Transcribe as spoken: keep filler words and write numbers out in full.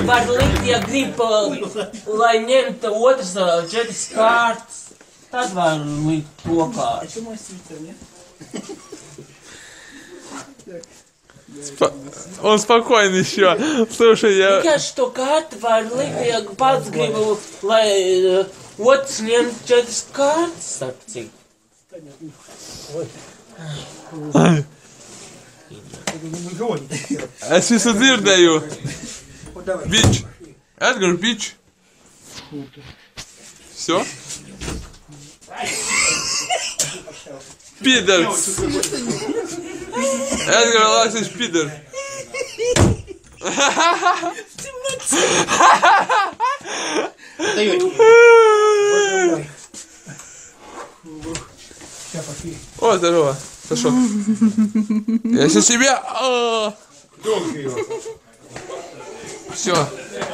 var likt, ja grib, lai ņemt otrs četras kārtas. Tad var likt to kārtu. Спо... Он спокойный еще. Слушай, я... Vienkārši to kārtu var likt, ja pats gribu, lai otrs ņemt četras kārtas, starp cik. Es visu dzirdēju. Bič. Edgars, bič. Все? Пидор. Эдгар, лазишь, пидор. О, здорово. Сашок. Я сейчас тебя... Все.